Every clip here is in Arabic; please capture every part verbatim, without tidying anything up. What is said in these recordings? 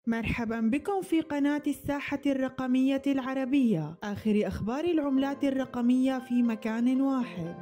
مرحبا بكم في قناة الساحة الرقمية العربية، آخر أخبار العملات الرقمية في مكان واحد.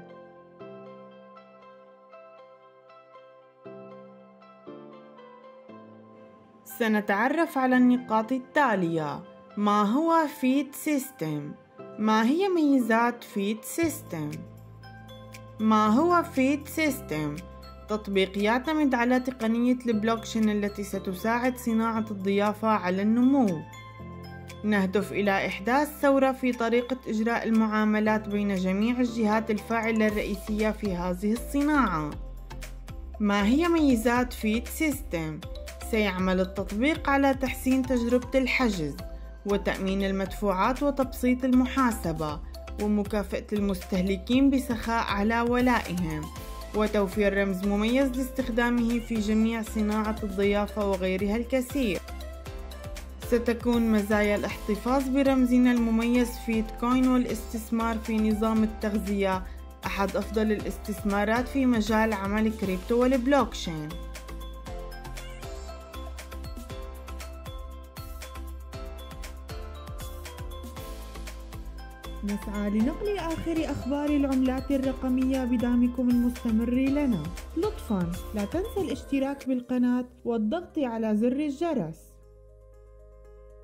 سنتعرف على النقاط التالية: ما هو فيد سيستم؟ ما هي ميزات فيد سيستم؟ ما هو فيد سيستم؟ تطبيق يعتمد على تقنية البلوكشين التي ستساعد صناعة الضيافة على النمو. نهدف إلى إحداث ثورة في طريقة إجراء المعاملات بين جميع الجهات الفاعلة الرئيسية في هذه الصناعة. ما هي ميزات فيد سيستم؟ سيعمل التطبيق على تحسين تجربة الحجز وتأمين المدفوعات وتبسيط المحاسبة ومكافأة المستهلكين بسخاء على ولائهم، وتوفير رمز مميز لاستخدامه في جميع صناعة الضيافة وغيرها الكثير. ستكون مزايا الاحتفاظ برمزنا المميز فيد كوين والاستثمار في نظام التغذية أحد أفضل الاستثمارات في مجال عمل كريبتو والبلوكشين. نسعى لنقل آخر أخبار العملات الرقمية بدعمكم المستمر لنا. لطفاً لا تنسى الاشتراك بالقناة والضغط على زر الجرس.